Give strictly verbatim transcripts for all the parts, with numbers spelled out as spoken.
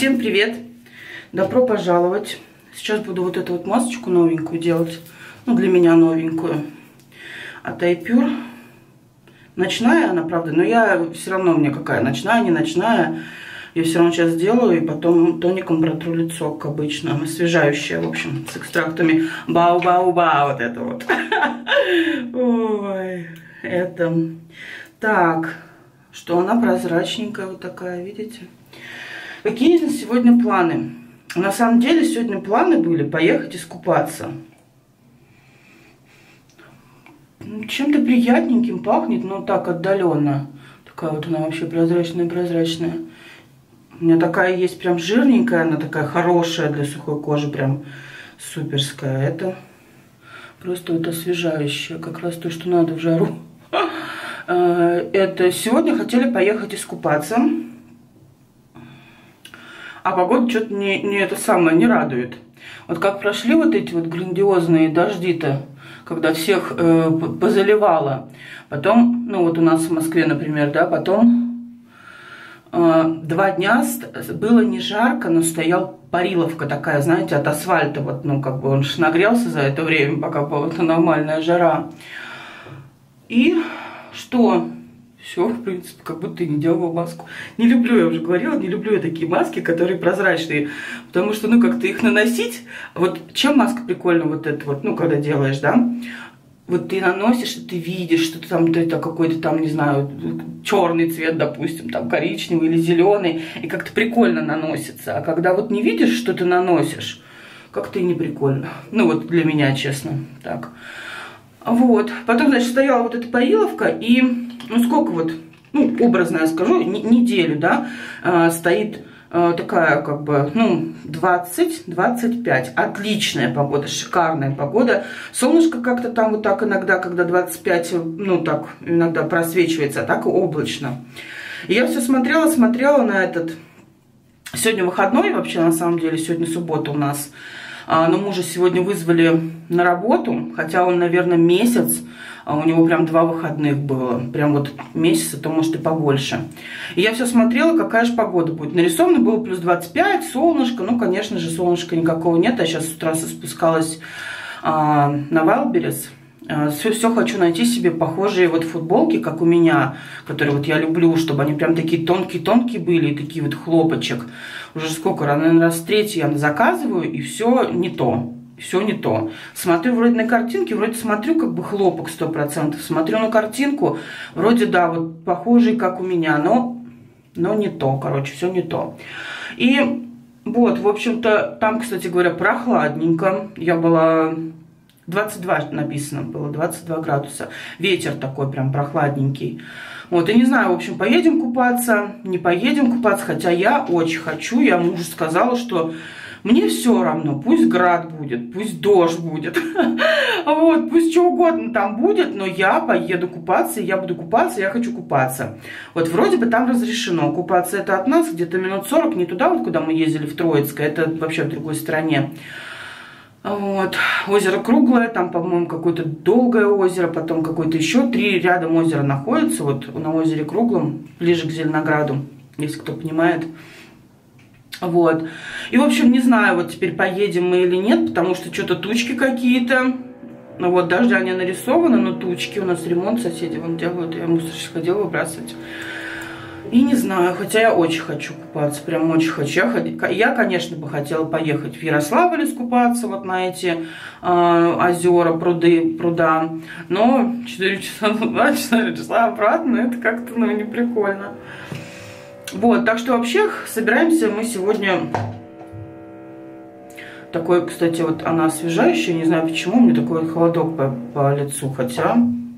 Всем привет! Добро пожаловать! Сейчас буду вот эту вот масочку новенькую делать. Ну, для меня новенькую. От Айпюр. Ночная она, правда, но я все равно, мне какая ночная, не ночная. Я все равно сейчас сделаю и потом тоником протру лицо, как обычно. Освежающая, в общем, с экстрактами. Бау-бау-бау, вот это вот. Ой, это. Так, что она прозрачненькая вот такая, видите? Какие на сегодня планы? На самом деле сегодня планы были поехать искупаться. Чем-то приятненьким пахнет, но так отдаленно. Такая вот она вообще прозрачная-прозрачная. У меня такая есть прям жирненькая, она такая хорошая для сухой кожи, прям суперская. Это просто вот освежающая, как раз то, что надо в жару. Это сегодня хотели поехать искупаться. А погода что-то не, не это самое не радует. Вот как прошли вот эти вот грандиозные дожди-то, когда всех э, позаливало. Потом, ну вот у нас в Москве, например, да, потом э, два дня было не жарко, но стоял париловка такая, знаете, от асфальта. Вот, ну, как бы он же нагрелся за это время, пока была нормальная жара. И что? Все, в принципе, как будто и не делала маску. Не люблю, я уже говорила, не люблю я такие маски, которые прозрачные. Потому что, ну, как-то их наносить... Вот чем маска прикольна вот эта вот, ну, когда делаешь, да? Вот ты наносишь, и ты видишь, что там это какой-то там, не знаю, черный цвет, допустим, там коричневый или зеленый. И как-то прикольно наносится. А когда вот не видишь, что ты наносишь, как-то и не прикольно. Ну, вот для меня, честно, так. Вот. Потом, значит, стояла вот эта париловка, и... Ну, сколько вот, ну, образно я скажу, неделю, да, э, стоит э, такая, как бы, ну, двадцать-двадцать пять. Отличная погода, шикарная погода. Солнышко как-то там вот так иногда, когда двадцать пять, ну, так, иногда просвечивается, а так и облачно. И я все смотрела, смотрела на этот... Сегодня выходной, вообще, на самом деле, сегодня суббота у нас. А, но мужа сегодня вызвали на работу, хотя он, наверное, месяц... А у него прям два выходных было. Прям вот месяца, то может и побольше. И я все смотрела, какая же погода будет. Нарисовано было плюс двадцать пять, солнышко. Ну, конечно же, солнышка никакого нет. Я сейчас с утра спускалась а, на Вайлдберрис. А, все, все хочу найти себе похожие вот футболки, как у меня. Которые вот я люблю, чтобы они прям такие тонкие-тонкие были. И такие вот хлопочек. Уже сколько, наверное, раз третий я заказываю. И все не то. Все не то. Смотрю вроде на картинке, вроде смотрю как бы хлопок сто процентов. Смотрю на картинку, вроде да, вот похожий как у меня, но, но не то, короче, все не то. И вот, в общем-то, там, кстати говоря, прохладненько. Я была... двадцать два написано было, двадцать два градуса. Ветер такой прям прохладненький. Вот, и не знаю, в общем, поедем купаться, не поедем купаться, хотя я очень хочу. Я мужу сказала, что... Мне все равно, пусть град будет, пусть дождь будет, вот, пусть что угодно там будет, но я поеду купаться, я буду купаться, я хочу купаться. Вот вроде бы там разрешено, купаться это от нас где-то минут сорок, не туда вот, куда мы ездили в Троицкое, это вообще в другой стране. Вот, озеро круглое, там, по-моему, какое-то долгое озеро, потом какое-то еще три рядом озера находятся, вот на озере Круглом, ближе к Зеленограду, если кто понимает. Вот. И, в общем, не знаю, вот теперь поедем мы или нет, потому что что-то тучки какие-то. Ну вот, дождя не нарисованы, но тучки. У нас ремонт соседи вон делают, я мусор сейчас ходила выбрасывать. И не знаю, хотя я очень хочу купаться, прям очень хочу. Я, я конечно, бы хотела поехать в Ярославль искупаться вот на эти э, озера, пруды, пруда. Но четыре часа туда, четыре часа обратно, это как-то, ну, не прикольно. Вот, так что вообще собираемся мы сегодня... Такой, кстати, вот она освежающая, не знаю почему, мне такой холодок по, по лицу, хотя...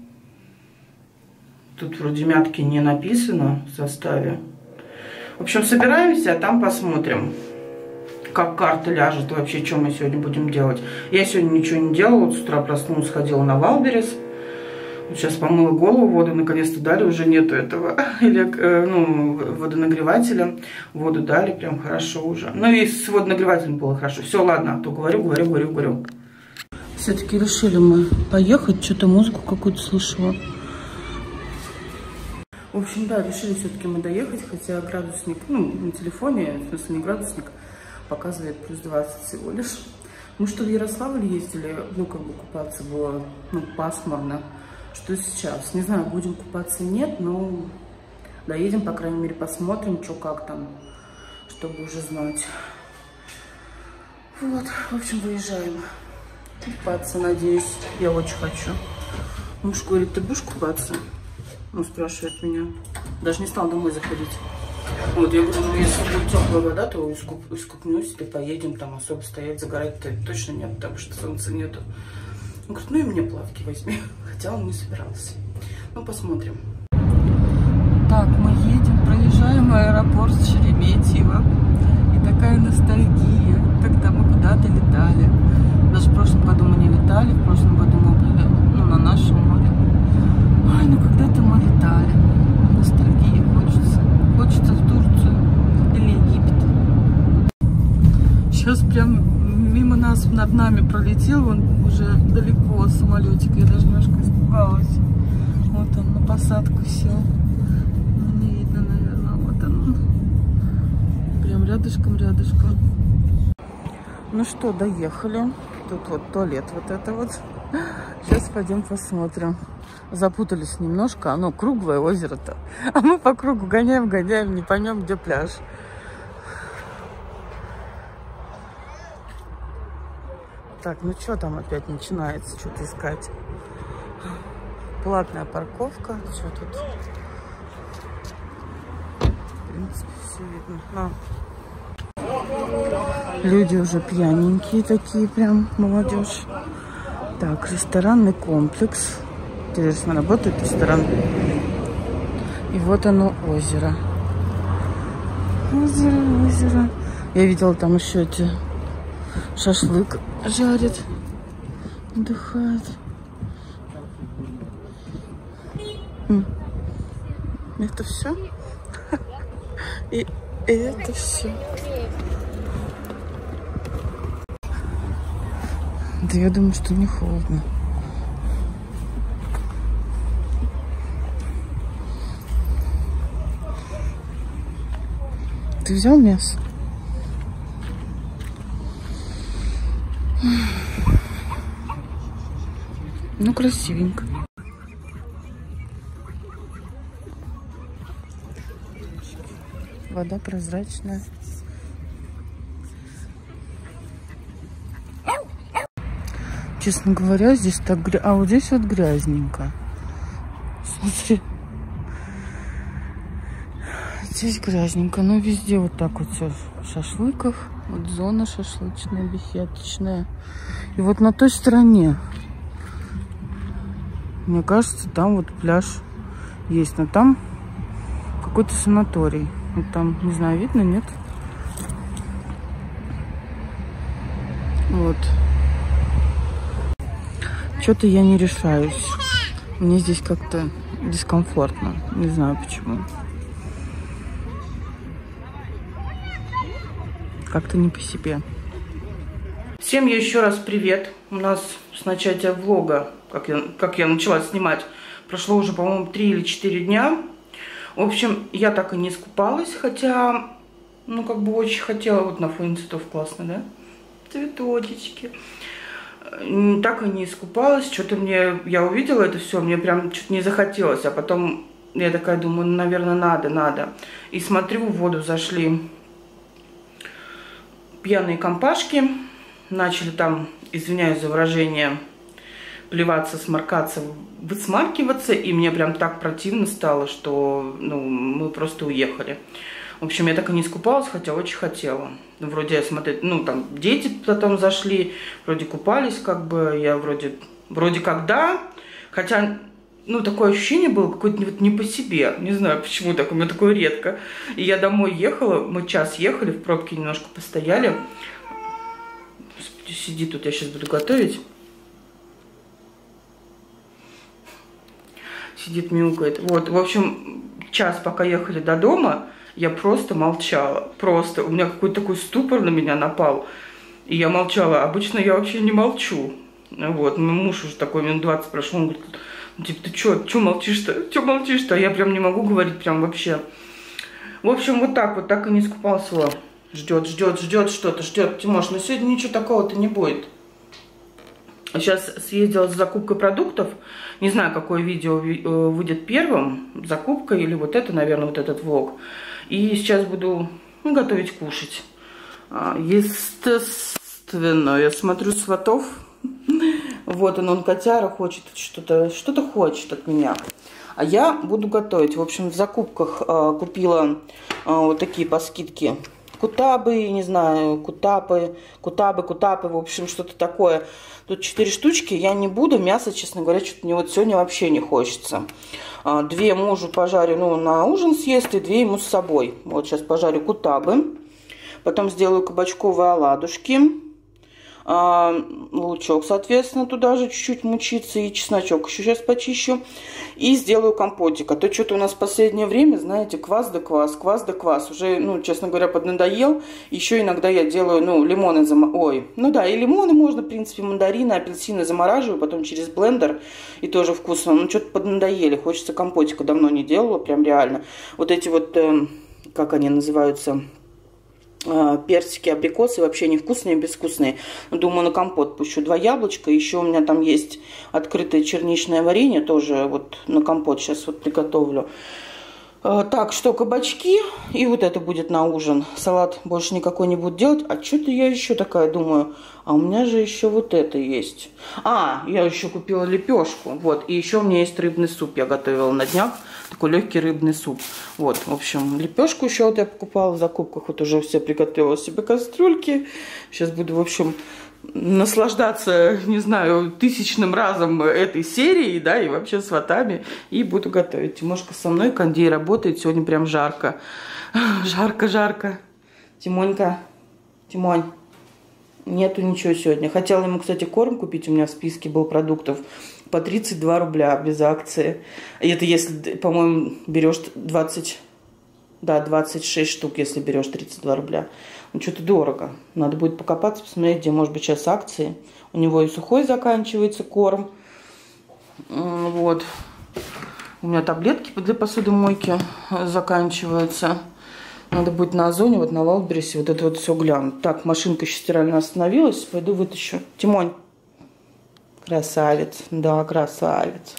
Тут вроде мятки не написано в составе. В общем, собираемся, а там посмотрим, как карта ляжет, вообще, что мы сегодня будем делать. Я сегодня ничего не делала, вот с утра проснулась, сходила на Вайлдберрис. Сейчас помыла голову, воду наконец-то дали, уже нету этого, или, ну, водонагревателя. Воду дали, прям хорошо уже. Ну и с водонагревателем было хорошо. Все, ладно, а то говорю, говорю, говорю, говорю. Все-таки решили мы поехать, что-то музыку какую-то слышала. В общем, да, решили все-таки мы доехать, хотя градусник, ну, на телефоне, в смысле не градусник, показывает плюс двадцать всего лишь. Мы что в Ярославль ездили, ну, как бы купаться было, ну, пасмурно. Что сейчас? Не знаю, будем купаться, нет, но доедем, по крайней мере, посмотрим, что как там, чтобы уже знать. Вот, в общем, выезжаем. Купаться, надеюсь, я очень хочу. Муж говорит, ты будешь купаться? Он спрашивает меня. Даже не стал домой заходить. Вот, я говорю, ну, если будет теплая вода, то искуп, искупнусь, и поедем, там особо стоять, загорать-то точно нет, потому что солнца нету. Он говорит, ну и мне плавки возьми. Хотя он не собирался. Ну, посмотрим. Так, мы едем, проезжаем аэропорт Шереметьево. И такая ностальгия, когда мы куда-то летали. Даже в прошлом году мы не летали, в прошлом году мы были, ну, на нашем море. Ай, ну когда-то мы летали. Ностальгия хочется. Хочется в Турцию или Египет. Сейчас прям мимо нас, над нами пролетел, он уже далеко самолетик. Я даже немножко испугалась. Вот он на посадку сел. Не видно, наверное. Вот он. Прям рядышком, рядышком. Ну что, доехали. Тут вот туалет вот это вот. Сейчас пойдем посмотрим. Запутались немножко. Оно круглое озеро-то. А мы по кругу гоняем, гоняем, не поймем, где пляж. Так, ну что там опять начинается что-то искать? Платная парковка. Что тут? В принципе, все видно. А. Люди уже пьяненькие такие, прям молодежь. Так, ресторанный комплекс. Интересно, работает ресторан. И вот оно, озеро. Озеро, озеро. Я видела, там еще эти шашлык жарят. Отдыхают. Это все? И это все. Да я думаю, что не холодно. Ты взял мясо? Ну, красивенько. Вода прозрачная. Честно говоря, здесь так грязно. А вот здесь вот грязненько. Смотри. Здесь грязненько, но везде вот так вот все в шашлыках. Вот зона шашлычная, беседочная. И вот на той стороне, мне кажется, там вот пляж есть. Но там какой-то санаторий. Вот там, не знаю, видно, нет? Вот. Что-то я не решаюсь. Мне здесь как-то дискомфортно. Не знаю почему. Как-то не по себе. Всем еще раз привет. У нас с начатия влога, как я, как я начала снимать, прошло уже, по-моему, три или четыре дня. В общем, я так и не искупалась, хотя, ну, как бы очень хотела. Вот на фоне цветов классно, да? Цветочки. Так и не искупалась. Что-то мне, я увидела это все, мне прям что-то не захотелось. А потом я такая думаю, ну, наверное, надо, надо. И смотрю, в воду зашли пьяные компашки. Начали там, извиняюсь за выражение, плеваться, сморкаться, высмаркиваться. И мне прям так противно стало, что, ну, мы просто уехали. В общем, я так и не искупалась, хотя очень хотела. Вроде я смотрю, ну, там, дети потом зашли, вроде купались, как бы, я вроде, вроде как да, хотя, ну, такое ощущение было какое-то не, вот, не по себе, не знаю, почему так, у меня такое редко. И я домой ехала, мы час ехали, в пробке немножко постояли. Господи, сиди тут, я сейчас буду готовить. Сидит, мяукает. Вот, в общем, час пока ехали до дома, я просто молчала. Просто. У меня какой-то такой ступор на меня напал. И я молчала. Обычно я вообще не молчу. Вот. Мой муж уже такой минут двадцать прошел. Он говорит, Типа, ты чё, чё молчишь-то? Чё молчишь-то? Я прям не могу говорить прям вообще. В общем, вот так вот, так и не искупался. Ждет, ждет, ждет что-то, ждет. Тимош, но сегодня ничего такого-то не будет. Сейчас съездила за закупкой продуктов. Не знаю, какое видео выйдет первым. Закупка или вот это, наверное, вот этот влог. И сейчас буду, ну, готовить кушать. Естественно, я смотрю сватов. Вот он, он котяра хочет что-то, что-то хочет от меня. А я буду готовить. В общем, в закупках э, купила э, вот такие по скидке кутабы, не знаю, кутапы, кутабы, кутапы, в общем, что-то такое. Тут четыре штучки, я не буду. Мясо, честно говоря, что-то мне вот сегодня вообще не хочется. Э, две мужу пожарю, ну, на ужин съест, и две ему с собой. Вот сейчас пожарю кутабы. Потом сделаю кабачковые оладушки. А, лучок, соответственно, туда же чуть-чуть мучиться, и чесночок еще сейчас почищу. И сделаю компотик. А то что-то у нас в последнее время, знаете, квас да квас, квас да квас. Уже, ну, честно говоря, поднадоел. Еще иногда я делаю, ну, лимоны, зам... ой, ну да, и лимоны можно, в принципе, мандарины, апельсины замораживаю, потом через блендер, и тоже вкусно. Ну, что-то поднадоели, хочется компотика, давно не делала, прям реально. Вот эти вот, э, как они называются... персики, абрикосы вообще невкусные, безвкусные. Думаю, на компот пущу два яблочка. Еще у меня там есть открытое черничное варенье, тоже вот на компот сейчас вот приготовлю. Так, что кабачки, и вот это будет на ужин. Салат больше никакой не буду делать. А что-то я еще такая думаю, а у меня же еще вот это есть. А, я еще купила лепешку. Вот, и еще у меня есть рыбный суп, я готовила на днях. Такой легкий рыбный суп. Вот, в общем, лепешку еще вот я покупала в закупках. Вот уже все приготовила себе кастрюльки. Сейчас буду, в общем, наслаждаться, не знаю, тысячным разом этой серии, да, и вообще сватами. И буду готовить. Тимошка со мной, кондей работает. Сегодня прям жарко. Жарко, жарко. Тимонька, Тимонь. Нету ничего сегодня. Хотела ему, кстати, корм купить. У меня в списке был продуктов по тридцать два рубля без акции. И это если, по-моему, берешь двадцать, да, двадцать шесть штук, если берешь тридцать два рубля. Ну, что-то дорого. Надо будет покопаться, посмотреть, где, может быть, сейчас акции. У него и сухой заканчивается корм. Вот. У меня таблетки для посудомойки заканчиваются. Надо будет на Озоне, вот на Wildberries, вот это вот все глянуть. Так, машинка еще стирально остановилась. Пойду вытащу. Тимонь. Красавец. Да, красавец.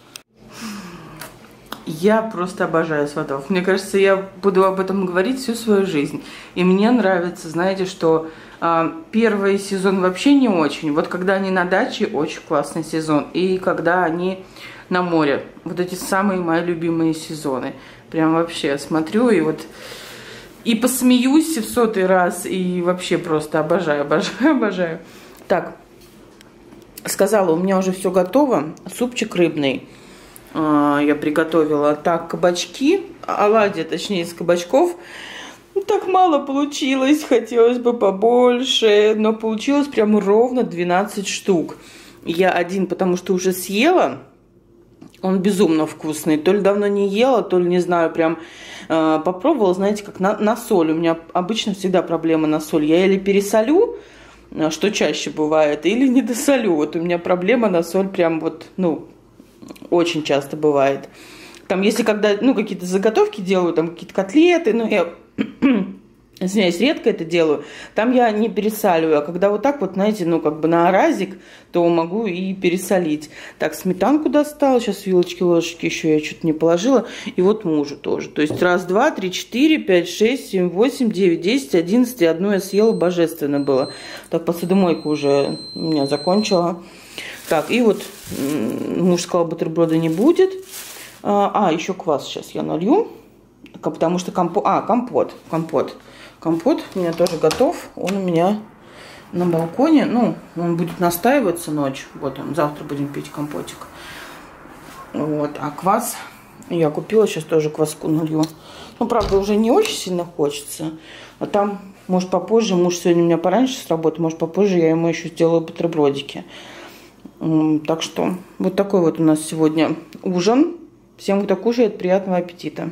Я просто обожаю сватов. Мне кажется, я буду об этом говорить всю свою жизнь. И мне нравится, знаете, что э, первый сезон вообще не очень. Вот когда они на даче, очень классный сезон. И когда они на море. Вот эти самые мои любимые сезоны. Прям вообще смотрю и вот... И посмеюсь в сотый раз, и вообще просто обожаю, обожаю, обожаю. Так, сказала, у меня уже все готово. Супчик рыбный э, я приготовила. Так, кабачки, оладьи, точнее, из кабачков. Так мало получилось, хотелось бы побольше, но получилось прям ровно двенадцать штук. Я один, потому что уже съела. Он безумно вкусный. То ли давно не ела, то ли, не знаю, прям э, попробовала, знаете, как на, на соль. У меня обычно всегда проблема на соль. Я или пересолю, что чаще бывает, или не досолю. Вот у меня проблема на соль прям вот, ну, очень часто бывает. Там, если когда, ну, какие-то заготовки делаю, там, какие-то котлеты, ну, я... Извиняюсь, редко это делаю. Там я не пересаливаю. А когда вот так вот, знаете, ну, как бы на разик, то могу и пересолить. Так, сметанку достала. Сейчас вилочки, ложечки еще я что-то не положила. И вот мужу тоже. То есть раз, два, три, четыре, пять, шесть, семь, восемь, девять, десять, одиннадцать. И одну я съела, божественно было. Так, посудомойку уже у меня закончила. Так, и вот муж сказал, бутерброда не будет. А, а еще квас сейчас я налью. Потому что компот... А, компот. Компот. Компот у меня тоже готов. Он у меня на балконе. Ну, он будет настаиваться ночь. Вот он. Завтра будем пить компотик. Вот. А квас я купила. Сейчас тоже кваску налью. Ну, правда, уже не очень сильно хочется. А там, может, попозже. Муж сегодня у меня пораньше с работы. Может, попозже я ему еще сделаю бутербродики. Так что вот такой вот у нас сегодня ужин. Всем, кто кушает, приятного аппетита.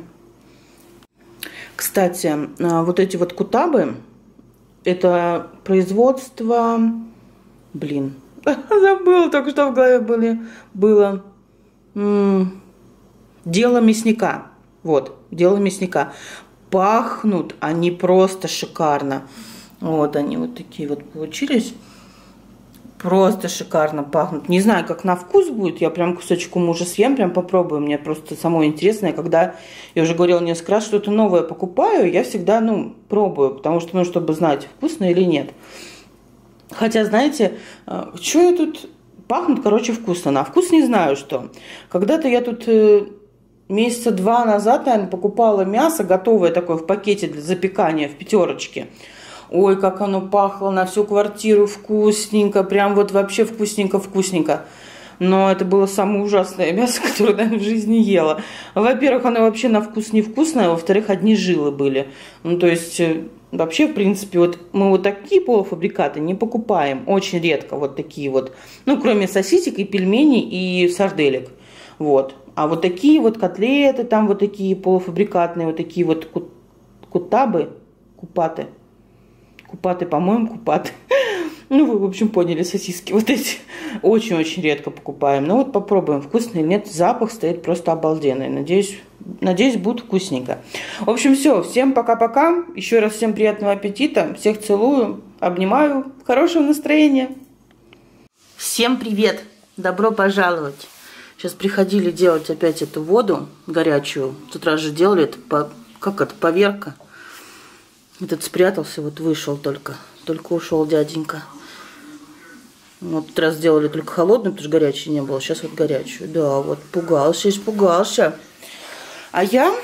Кстати, вот эти вот кутабы, это производство, блин, забыла, только что в голове были, было, М-м, дело мясника. Вот, дело мясника. Пахнут они просто шикарно. Вот они вот такие вот получились. Просто шикарно пахнут. Не знаю, как на вкус будет. Я прям кусочек мужа съем, прям попробую. Мне просто самое интересное, когда, я уже говорила несколько раз, что-то новое покупаю, я всегда, ну, пробую. Потому что, ну, чтобы знать, вкусно или нет. Хотя, знаете, что я тут... Пахнут, короче, вкусно. На вкус не знаю, что. Когда-то я тут месяца два назад, наверное, покупала мясо готовое такое в пакете для запекания в пятерочке. Ой, как оно пахло на всю квартиру вкусненько, прям вот вообще вкусненько-вкусненько. Но это было самое ужасное мясо, которое я в жизни ела. Во-первых, оно вообще на вкус невкусное, во-вторых, одни жилы были. Ну, то есть, вообще, в принципе, вот мы вот такие полуфабрикаты не покупаем. Очень редко вот такие вот. Ну, кроме сосисек и пельменей и сарделек. Вот. А вот такие вот котлеты, там вот такие полуфабрикатные, вот такие вот кутабы, купаты. Купаты, по-моему, купаты. Ну, вы, в общем, поняли, сосиски вот эти. Очень-очень редко покупаем. Ну, вот попробуем, вкусно или нет. Запах стоит просто обалденный. Надеюсь, надеюсь, будет вкусненько. В общем, все. Всем пока-пока. Еще раз всем приятного аппетита. Всех целую, обнимаю. Хорошего настроения. Всем привет. Добро пожаловать. Сейчас приходили делать опять эту воду горячую. В тот раз же делали это, по, как это, поверка. Этот спрятался, вот вышел только. Только ушел дяденька. Вот тот раз сделали только холодную, потому что горячей не было. Сейчас вот горячую. Да, вот пугался, испугался. А я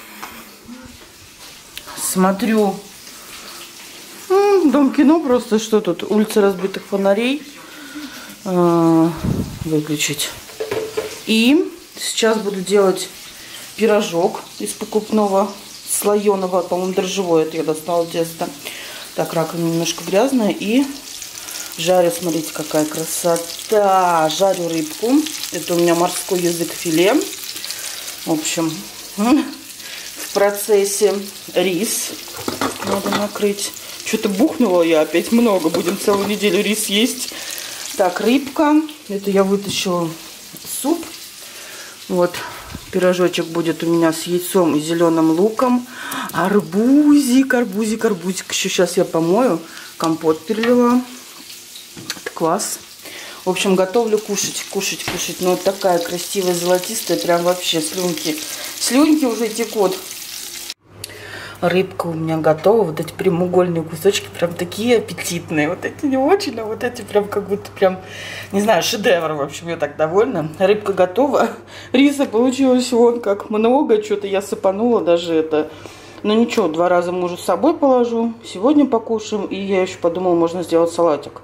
смотрю Дом кино, просто что тут? Улица разбитых фонарей. А, выключить. И сейчас буду делать пирожок из покупного слоеного, по-моему, дрожжевое. Это я достала тесто. Так, раковина немножко грязная. И жарю, смотрите, какая красота. Жарю рыбку. Это у меня морской язык филе. В общем, в процессе рис надо накрыть. Что-то бухнула я опять много. Будем целую неделю рис есть. Так, рыбка. Это я вытащила суп. Вот, пирожочек будет у меня с яйцом и зеленым луком. Арбузик, арбузик, арбузик. Еще сейчас я помою. Компот перелила. Это квас. В общем, готовлю кушать, кушать, кушать. Ну, вот такая красивая, золотистая. Прям вообще слюнки. Слюнки уже текут. Рыбка у меня готова. Вот эти прямоугольные кусочки прям такие аппетитные. Вот эти не очень, а вот эти прям как будто прям, не знаю, шедевр. В общем, я так довольна. Рыбка готова. Риса получилось вон как много. Что-то я сыпанула даже это. Но ничего, два раза мужу с собой положу. Сегодня покушаем. И я еще подумала, можно сделать салатик.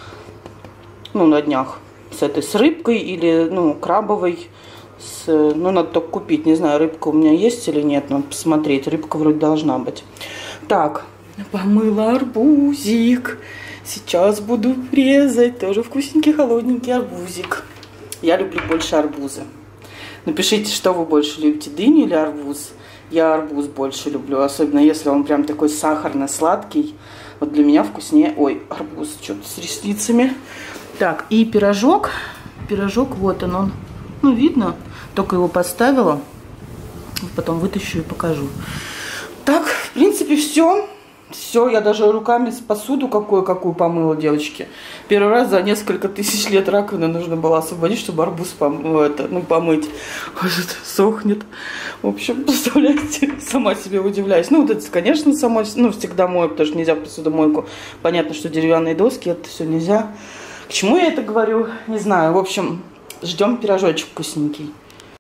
Ну, на днях. С этой, с рыбкой или, ну, крабовой. С, ну, надо только купить. Не знаю, рыбка у меня есть или нет. Надо посмотреть. Рыбка вроде должна быть. Так, помыла арбузик. Сейчас буду резать. Тоже вкусненький, холодненький арбузик. Я люблю больше арбузы. Напишите, что вы больше любите, дыню или арбуз. Я арбуз больше люблю. Особенно, если он прям такой сахарно-сладкий. Вот для меня вкуснее. Ой, арбуз что-то с ресницами. Так, и пирожок. Пирожок, вот он, он. Ну, видно. Только его поставила. Потом вытащу и покажу. Так, в принципе, все. Все, я даже руками с посуду какую-какую помыла, девочки. Первый раз за несколько тысяч лет раковины нужно было освободить, чтобы арбуз пом это, ну, помыть. Может, сохнет. В общем, представляете, сама себе удивляюсь. Ну, вот это, конечно, сама, ну, всегда мою, потому что нельзя в посудомойку. Понятно, что деревянные доски, это все нельзя. К чему я это говорю? Не знаю. В общем, ждем пирожочек вкусненький.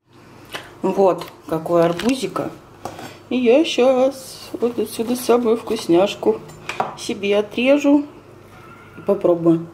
Вот какой арбузика. И я сейчас вот отсюда самую вкусняшку себе отрежу и попробую.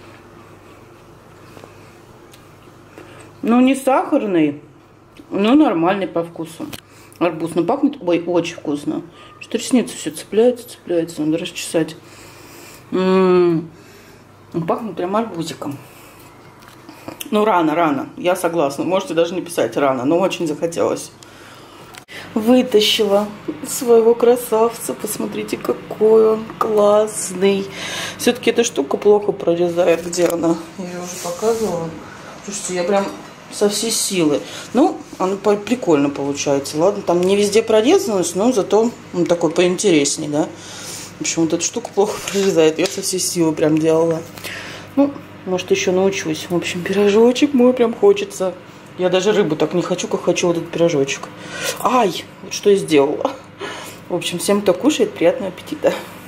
Ну, не сахарный, но нормальный по вкусу. Арбуз, но пахнет, ой, очень вкусно. Что ресницы все цепляются, цепляются, надо расчесать. М-м-м. Пахнет прям арбузиком. Ну, рано, рано. Я согласна. Можете даже не писать рано, но очень захотелось. Вытащила своего красавца. Посмотрите, какой он классный. Все-таки эта штука плохо прорезает. Где она? Я ее уже показывала. Слушайте, я прям со всей силы. Ну, оно прикольно получается. Ладно, там не везде прорезалось, но зато он такой поинтереснее, да. В общем, вот эта штука плохо прорезает. Я со всей силы прям делала. Ну, может, еще научусь. В общем, пирожочек мой прям хочется. Я даже рыбу так не хочу, как хочу вот этот пирожочек. Ай, вот что я сделала. В общем, всем, кто кушает, приятного аппетита.